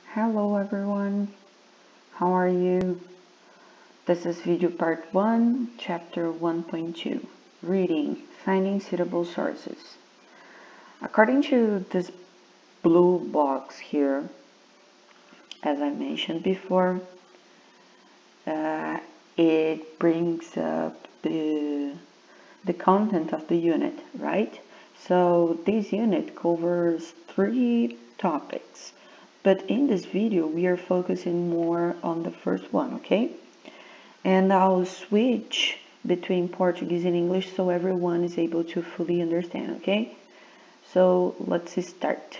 Hello everyone, how are you? This is video part 1, chapter 1.2, reading, finding suitable sources. According to this blue box here, as I mentioned before, it brings up the content of the unit, right? So this unit covers 3 topics. But in this video, we are focusing more on the first one, okay? And I'll switch between Portuguese and English so everyone is able to fully understand, okay? So let's start.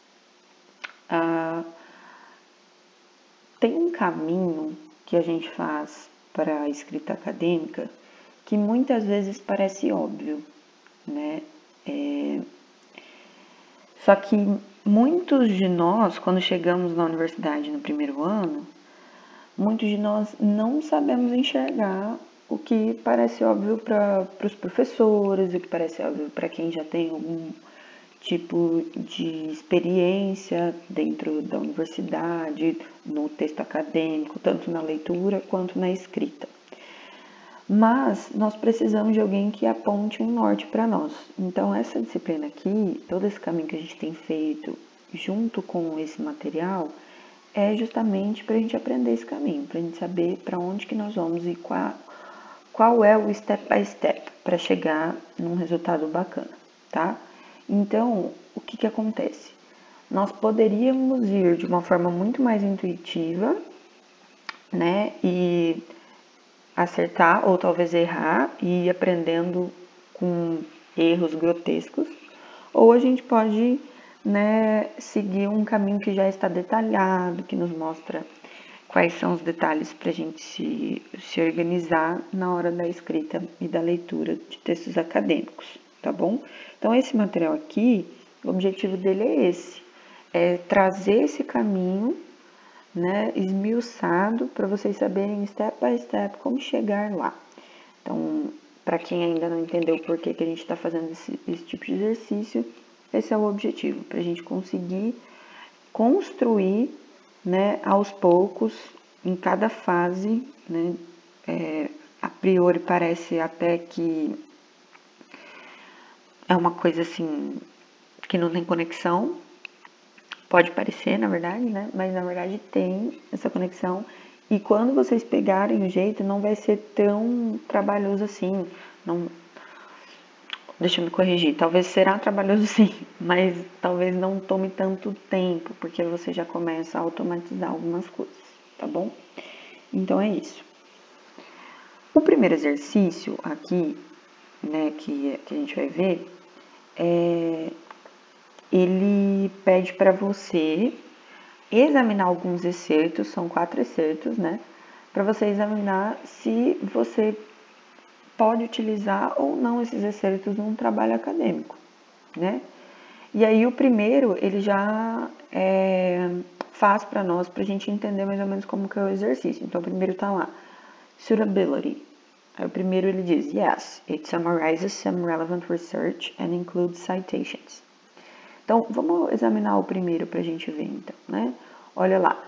Tem um caminho que a gente faz para a escrita acadêmica que muitas vezes parece óbvio, né? Só que muitos de nós, quando chegamos na universidade no primeiro ano, muitos de nós não sabemos enxergar o que parece óbvio para os professores, o que parece óbvio para quem já tem algum tipo de experiência dentro da universidade, no texto acadêmico, tanto na leitura quanto na escrita. Mas nós precisamos de alguém que aponte um norte para nós. Então, essa disciplina aqui, todo esse caminho que a gente tem feito junto com esse material, é justamente para a gente aprender esse caminho, para a gente saber para onde que nós vamos e qual é o step by step para chegar num resultado bacana, tá? Então, o que que acontece? Nós poderíamos ir de uma forma muito mais intuitiva, né, e acertar ou talvez errar e ir aprendendo com erros grotescos, ou a gente pode, né, seguir um caminho que já está detalhado, que nos mostra quais são os detalhes para a gente se organizar na hora da escrita e da leitura de textos acadêmicos, tá bom? Então, esse material aqui, o objetivo dele é esse, é trazer esse caminho, né, esmiuçado para vocês saberem step by step como chegar lá. Então, para quem ainda não entendeu por que a gente está fazendo esse tipo de exercício, esse é o objetivo, para a gente conseguir construir, né, aos poucos, em cada fase, né, a priori parece até que é uma coisa assim que não tem conexão, pode parecer, na verdade, né? Mas na verdade tem essa conexão. E quando vocês pegarem o jeito, não vai ser tão trabalhoso assim. Não... Deixa eu me corrigir. Talvez será trabalhoso sim, mas talvez não tome tanto tempo, porque você já começa a automatizar algumas coisas, tá bom? Então é isso. O primeiro exercício aqui, né, que a gente vai ver, ele pede para você examinar alguns excertos, são 4 excertos, né? Para você examinar se você pode utilizar ou não esses excertos num trabalho acadêmico, né? E aí o primeiro, ele já faz para nós, para a gente entender mais ou menos como que é o exercício. Então, o primeiro tá lá, suitability. Aí o primeiro ele diz, yes, it summarizes some relevant research and includes citations. Então, vamos examinar o primeiro para a gente ver, então, né? Olha lá,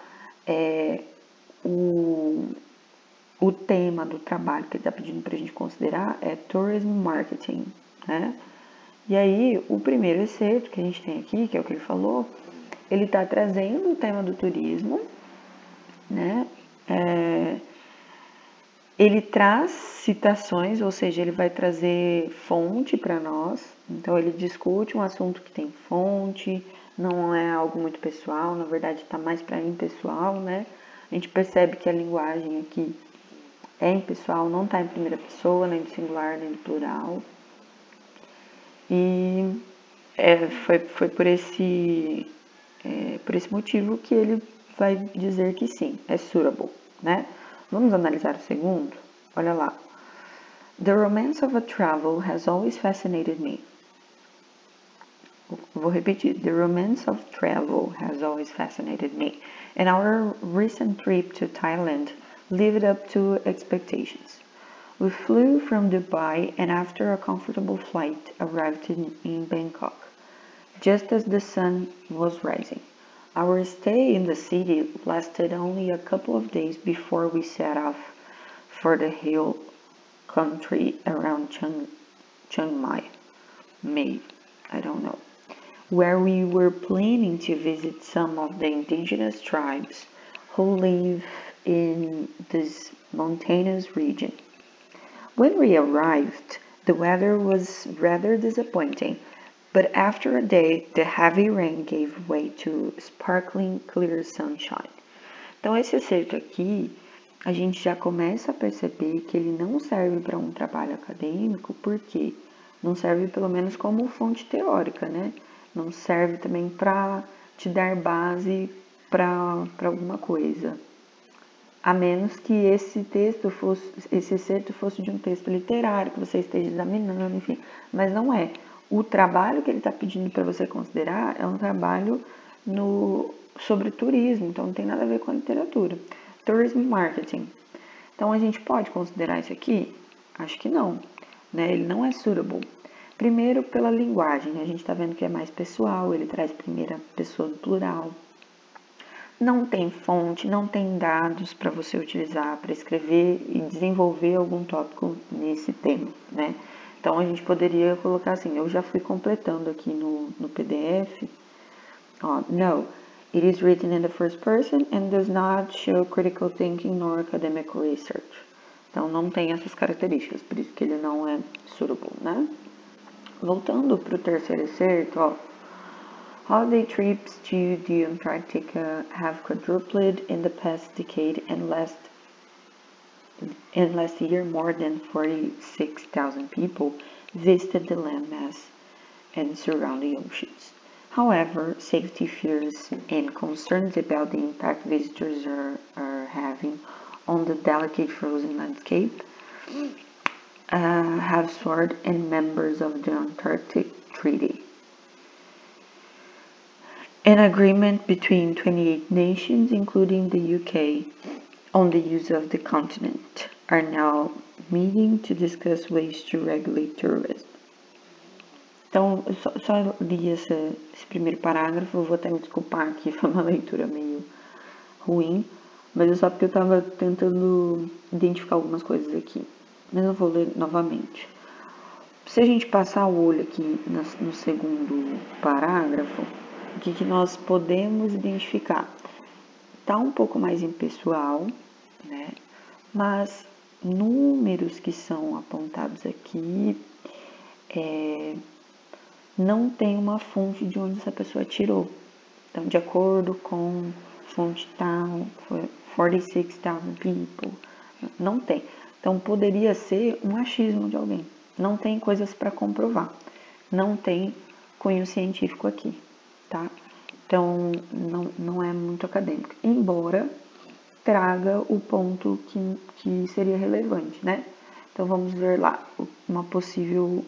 o tema do trabalho que ele está pedindo para a gente considerar é Tourism Marketing, né? E aí, o primeiro excerto que a gente tem aqui, que é o que ele falou, ele está trazendo o tema do turismo, né? Ele traz citações, ou seja, ele vai trazer fonte para nós. Então, ele discute um assunto que tem fonte, não é algo muito pessoal, na verdade está mais para impessoal, né? A gente percebe que a linguagem aqui é impessoal, não está em primeira pessoa, nem do singular, nem do plural. E foi por esse motivo que ele vai dizer que sim, é suitable, né? Vamos analisar o segundo? Olha lá. The romance of a travel has always fascinated me. Vou repetir. The romance of travel has always fascinated me. And our recent trip to Thailand lived up to expectations. We flew from Dubai and after a comfortable flight arrived in Bangkok, just as the sun was rising. Our stay in the city lasted only a couple of days before we set off for the hill country around Chiang Mai, I don't know, where we were planning to visit some of the indigenous tribes who live in this mountainous region. When we arrived, the weather was rather disappointing, but after a day, the heavy rain gave way to sparkling clear sunshine. Então, esse acerto aqui, a gente já começa a perceber que ele não serve para um trabalho acadêmico, porque não serve pelo menos como fonte teórica, né? Não serve também para te dar base para alguma coisa. A menos que esse excerto fosse de um texto literário, que você esteja examinando, enfim. Mas não é. O trabalho que ele está pedindo para você considerar é um trabalho sobre turismo, então não tem nada a ver com a literatura. Tourism Marketing. Então a gente pode considerar isso aqui? Acho que não, né? Ele não é suitable. Primeiro, pela linguagem, a gente está vendo que é mais pessoal, ele traz primeira pessoa do plural. Não tem fonte, não tem dados para você utilizar para escrever e desenvolver algum tópico nesse tema, né? Então a gente poderia colocar assim, eu já fui completando aqui no PDF. Ó, no, it is written in the first person and does not show critical thinking nor academic research. Então não tem essas características, por isso que ele não é suitable, né? Voltando para o terceiro excerto, ó. Holiday trips to the Antarctica have quadrupled in the past decade, and last year more than 46,000 people visited the landmass and surrounding oceans. However, safety fears and concerns about the impact visitors are having on the delicate frozen landscape have soared, and members of the Antarctic Treaty, an agreement between 28 nations, including the UK, on the use of the continent, are now meeting to discuss ways to regulate tourism. Então, eu só li esse primeiro parágrafo, vou até me desculpar aqui, foi uma leitura meio ruim, mas é só porque eu estava tentando identificar algumas coisas aqui, mas eu vou ler novamente. Se a gente passar o olho aqui no segundo parágrafo, o que nós podemos identificar? Está um pouco mais impessoal, né? Mas números que são apontados aqui não tem uma fonte de onde essa pessoa tirou. Então, de acordo com fonte tal, 46,000 people, não tem. Então, poderia ser um achismo de alguém. Não tem coisas para comprovar. Não tem cunho científico aqui, tá? Então, não é muito acadêmico. Embora traga o ponto que seria relevante, né? Então, vamos ver lá uma possível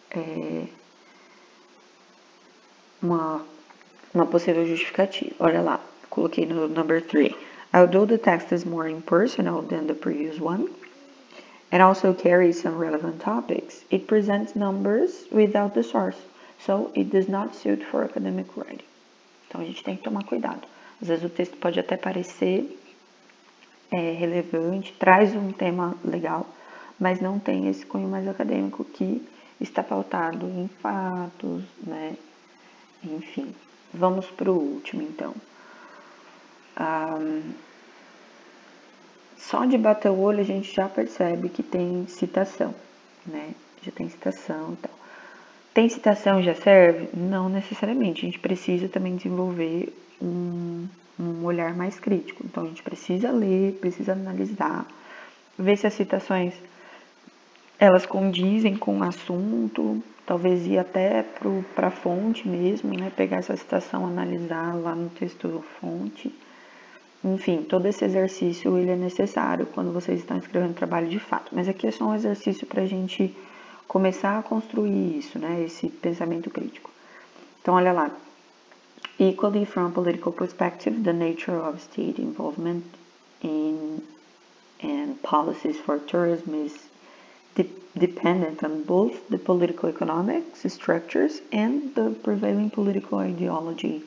justificativa. Olha lá, coloquei no number 3. Although the text is more impersonal than the previous one, and also carries some relevant topics, it presents numbers without the source, so it does not suit for academic writing. Então, a gente tem que tomar cuidado. Às vezes o texto pode até parecer relevante, traz um tema legal, mas não tem esse cunho mais acadêmico que está pautado em fatos, né? Enfim, vamos para o último, então. Só de bater o olho a gente já percebe que tem citação, né? Já tem citação e tal. Tem citação já serve? Não necessariamente. A gente precisa também desenvolver um olhar mais crítico. Então, a gente precisa ler, precisa analisar, ver se as citações elas condizem com o assunto, talvez ir até para a fonte mesmo, né? Pegar essa citação, analisar lá no texto fonte. Enfim, todo esse exercício ele é necessário quando vocês estão escrevendo trabalho de fato. Mas aqui é só um exercício para a gente começar a construir isso, né? Esse pensamento crítico. Então, olha lá. Equally, from a political perspective, the nature of state involvement in and policies for tourism is dependent on both the political economics structures and the prevailing political ideology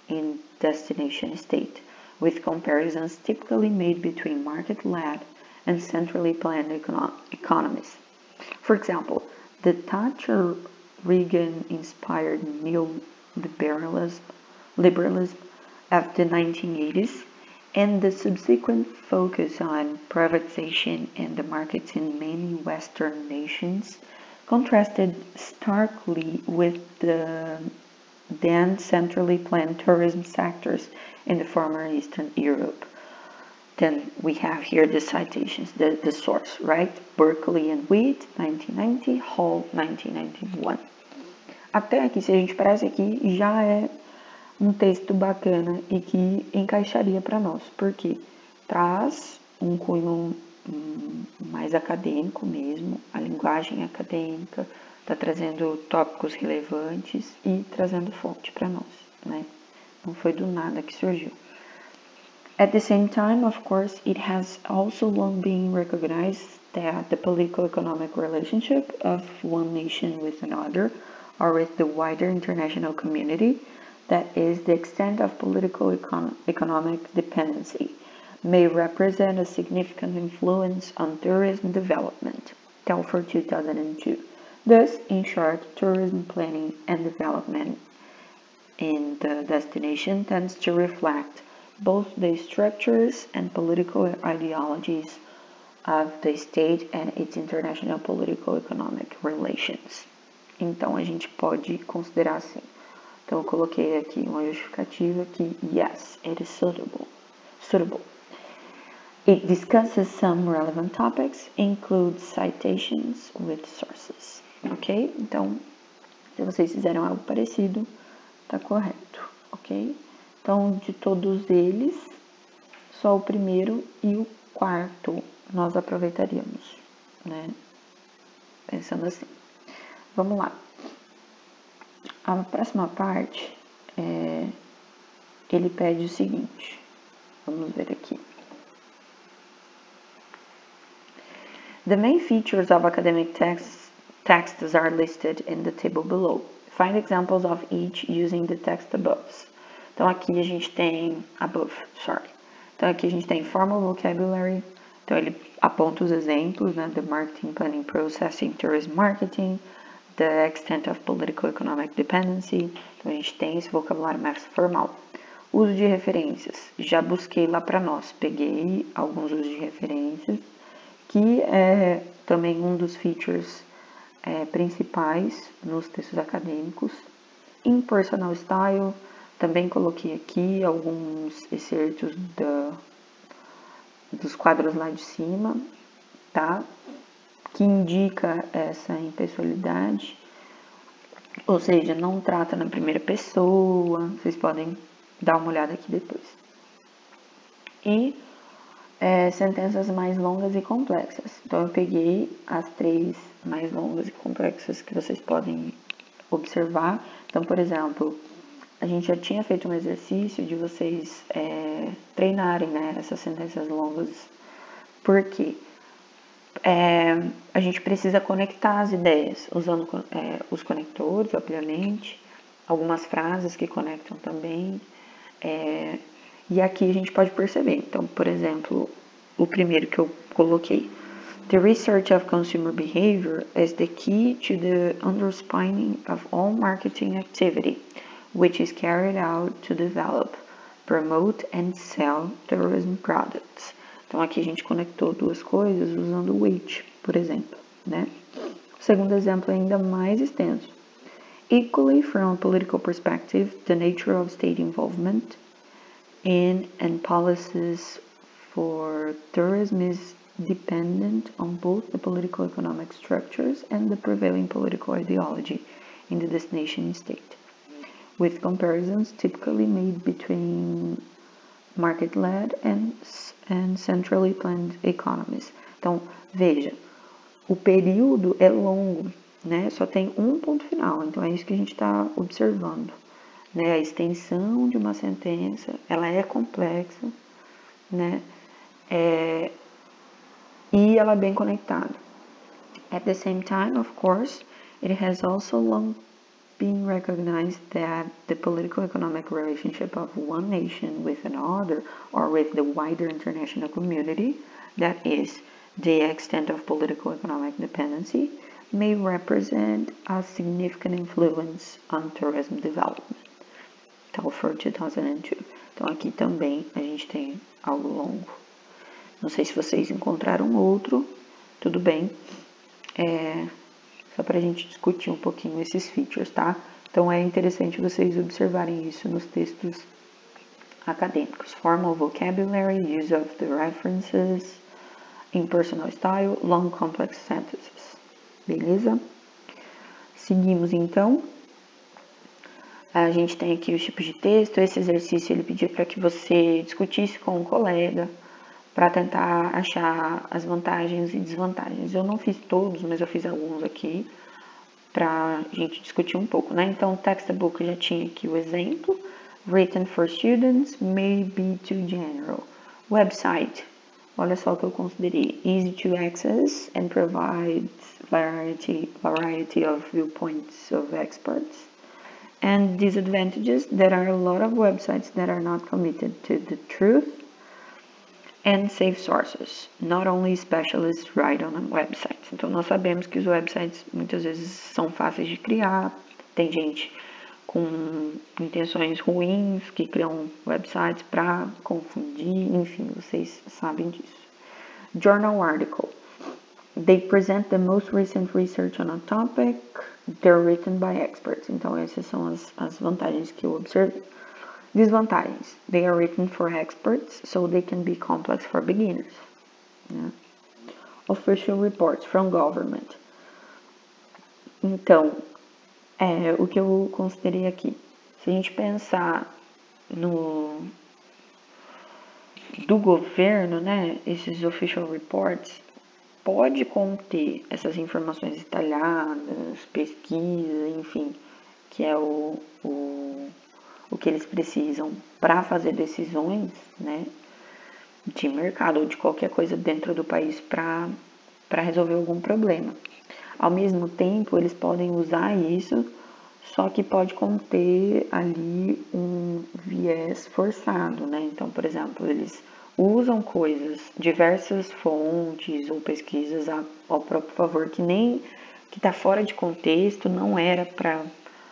in destination state, with comparisons typically made between market-led and centrally planned economies. For example, the Thatcher-Reagan-inspired neoliberalism of the 1980s and the subsequent focus on privatization and the markets in many Western nations contrasted starkly with the then centrally planned tourism sectors in the former Eastern Europe. Then we have here the citations, the source, right? Berkeley and Wheat, 1990, Hall, 1991. Até aqui, se a gente parece aqui, já é um texto bacana e que encaixaria para nós, porque traz um cunho mais acadêmico mesmo, a linguagem acadêmica, está trazendo tópicos relevantes e trazendo fonte para nós, né? Não foi do nada que surgiu. At the same time, of course, it has also long been recognized that the political economic relationship of one nation with another or with the wider international community, that is, the extent of political economic dependency, may represent a significant influence on tourism development, Telfer 2002. Thus, in short, tourism planning and development in the destination tends to reflect both the structures and political ideologies of the state and its international political economic relations. Então, a gente pode considerar assim. Então, eu coloquei aqui uma justificativa que, yes, it is suitable. It discusses some relevant topics, includes citations with sources. Ok? Então, se vocês fizeram algo parecido, tá correto. Ok? Então, de todos eles, só o primeiro e o quarto nós aproveitaríamos, né? Pensando assim. Vamos lá. A próxima parte, ele pede o seguinte. Vamos ver aqui. The main features of academic texts are listed in the table below. Find examples of each using the text above. Então, aqui a gente tem Então, aqui a gente tem formal vocabulary. Então, ele aponta os exemplos, né? The marketing planning process in tourism marketing, the extent of political economic dependency. Então, a gente tem esse vocabulário mais formal. Uso de referências. Já busquei lá para nós. Peguei alguns usos de referências, que é também um dos features principais nos textos acadêmicos. Impersonal style. Também coloquei aqui alguns excertos dos quadros lá de cima, tá? Que indica essa impessoalidade, ou seja, não trata na primeira pessoa, vocês podem dar uma olhada aqui depois. E sentenças mais longas e complexas. Então, eu peguei as 3 mais longas e complexas que vocês podem observar. Então, por exemplo, a gente já tinha feito um exercício de vocês treinarem, né, essas sentenças longas, porque a gente precisa conectar as ideias, usando os conectores, obviamente, algumas frases que conectam também, e aqui a gente pode perceber. Então, por exemplo, o primeiro que eu coloquei, the research of consumer behavior is the key to the underpinning of all marketing activity, which is carried out to develop, promote and sell tourism products. Então, aqui a gente conectou 2 coisas usando o which, por exemplo, né? O segundo exemplo é ainda mais extenso. Equally, from a political perspective, the nature of state involvement in and policies for tourism is dependent on both the political economic structures and the prevailing political ideology in the destination state, with comparisons typically made between market-led and centrally planned economies. Então, veja, o período é longo, né? Só tem um ponto final, então é isso que a gente está observando, né? A extensão de uma sentença, ela é complexa, né? E ela é bem conectada. At the same time, of course, it has also long been recognized that the political economic relationship of one nation with another or with the wider international community, that is, the extent of political economic dependency, may represent a significant influence on tourism development. Então, for 2002. Então, aqui também a gente tem algo longo. Não sei se vocês encontraram outro, tudo bem. Só para a gente discutir um pouquinho esses features, tá? Então, é interessante vocês observarem isso nos textos acadêmicos. Formal vocabulary, use of the references, impersonal style, long complex sentences. Beleza? Seguimos, então. A gente tem aqui os tipos de texto. Esse exercício ele pediu para que você discutisse com um colega para tentar achar as vantagens e desvantagens. Eu não fiz todos, mas eu fiz alguns aqui para a gente discutir um pouco, né? Então, textbook já tinha aqui o exemplo. Written for students may be too general. Website, olha só o que eu considerei. Easy to access and provides variety of viewpoints of experts. And disadvantages, there are a lot of websites that are not committed to the truth. And safe sources, not only specialists write on websites. Então, nós sabemos que os websites muitas vezes são fáceis de criar, tem gente com intenções ruins que criam websites para confundir, enfim, vocês sabem disso. Journal article. They present the most recent research on a topic. They're written by experts. Então, essas são as vantagens que eu observei. Desvantagens. They are written for experts, so they can be complex for beginners. Né? Official reports from government. Então, o que eu considerei aqui. Se a gente pensar do governo, né, esses official reports, pode conter essas informações detalhadas, pesquisa, enfim, que é o que eles precisam para fazer decisões, né, de mercado ou de qualquer coisa dentro do país para resolver algum problema. Ao mesmo tempo, eles podem usar isso, só que pode conter ali um viés forçado, né? Então, por exemplo, eles usam coisas, diversas fontes ou pesquisas ao próprio favor, que está fora de contexto, não era para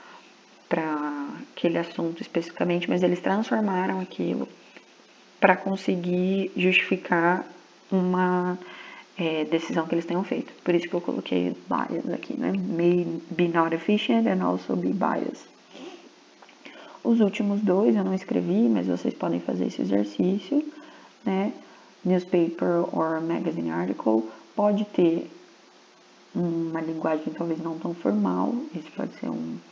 aquele assunto especificamente, mas eles transformaram aquilo para conseguir justificar uma decisão que eles tenham feito. Por isso que eu coloquei bias aqui, né? May be not efficient and also be biased. Os últimos dois eu não escrevi, mas vocês podem fazer esse exercício, né? Newspaper or magazine article pode ter uma linguagem talvez não tão formal, isso pode ser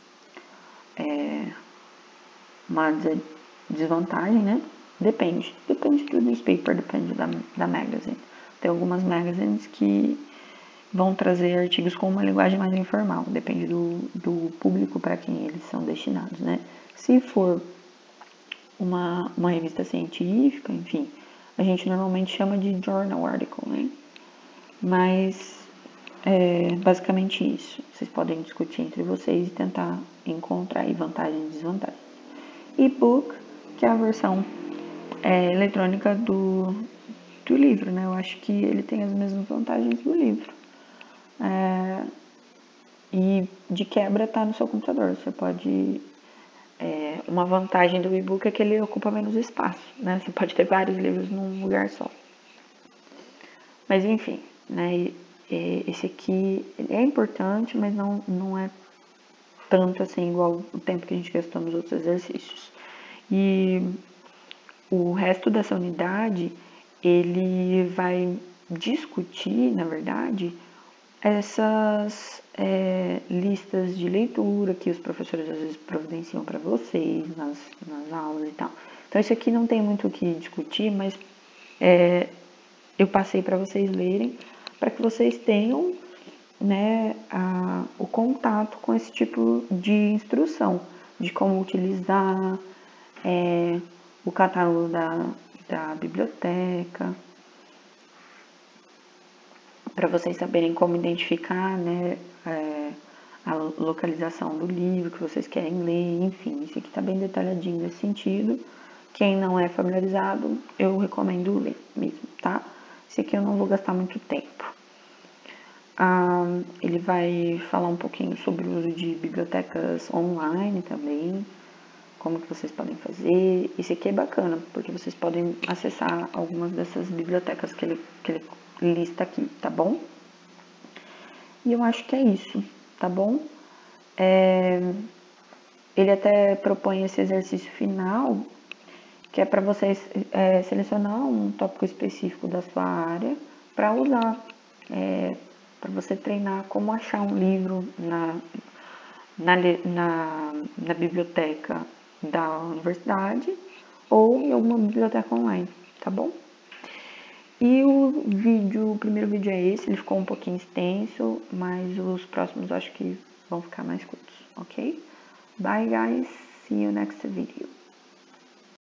uma desvantagem, né? Depende do newspaper, depende da magazine. Tem algumas magazines que vão trazer artigos com uma linguagem mais informal, depende do público para quem eles são destinados, né? Se for uma revista científica, enfim, a gente normalmente chama de journal article, né? Mas é basicamente isso. Vocês podem discutir entre vocês e tentar encontrar aí vantagens e desvantagens. E-book, que é a versão eletrônica do livro, né? Eu acho que ele tem as mesmas vantagens do livro. E de quebra está no seu computador. Você pode... uma vantagem do e-book é que ele ocupa menos espaço, né? Você pode ter vários livros num lugar só. Mas enfim, né? Esse aqui é importante, mas não é tanto assim igual o tempo que a gente gastou nos outros exercícios. E o resto dessa unidade, ele vai discutir, na verdade, essas listas de leitura que os professores às vezes providenciam para vocês nas aulas e tal. Então, isso aqui não tem muito o que discutir, mas eu passei para vocês lerem, para que vocês tenham, né, o contato com esse tipo de instrução, de como utilizar o catálogo da biblioteca, para vocês saberem como identificar, né, a localização do livro que vocês querem ler, enfim, isso aqui tá bem detalhadinho nesse sentido. Quem não é familiarizado, eu recomendo ler mesmo, tá? Esse aqui eu não vou gastar muito tempo. Ele vai falar um pouquinho sobre o uso de bibliotecas online também, como que vocês podem fazer. Esse aqui é bacana, porque vocês podem acessar algumas dessas bibliotecas que ele lista aqui, tá bom? E eu acho que é isso, tá bom? Ele até propõe esse exercício final, que é para vocês selecionar um tópico específico da sua área para usar, para você treinar como achar um livro na biblioteca da universidade ou em alguma biblioteca online, tá bom? E o primeiro vídeo é esse, ele ficou um pouquinho extenso, mas os próximos eu acho que vão ficar mais curtos, ok? Bye guys, see you next video.